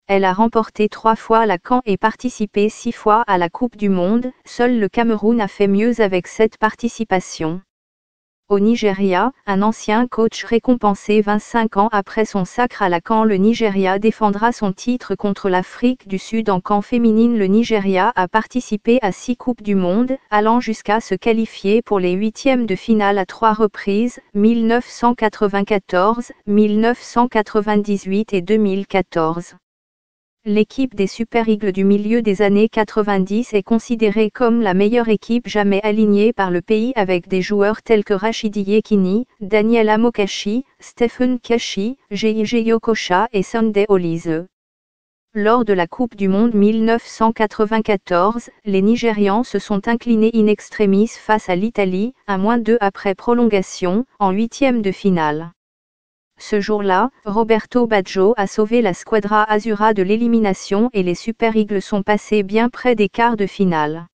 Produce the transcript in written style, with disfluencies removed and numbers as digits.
Elle a remporté 3 fois la CAN et participé 6 fois à la Coupe du Monde, seul le Cameroun a fait mieux avec cette participation. Au Nigeria, un ancien coach récompensé 25 ans après son sacre à la CAN. Le Nigeria défendra son titre contre l'Afrique du Sud en CAN féminine. Le Nigeria a participé à 6 Coupes du Monde, allant jusqu'à se qualifier pour les huitièmes de finale à 3 reprises, 1994, 1998 et 2014. L'équipe des Super Eagles du milieu des années 90 est considérée comme la meilleure équipe jamais alignée par le pays, avec des joueurs tels que Rachidi Yekini, Daniel Amokachi, Stephen Keshi, J.J. Okocha et Sunday Olise. Lors de la Coupe du Monde 1994, les Nigérians se sont inclinés in extremis face à l'Italie, à -2 après prolongation, en huitième de finale. Ce jour-là, Roberto Baggio a sauvé la Squadra Azzurra de l'élimination et les Super Eagles sont passés bien près des quarts de finale.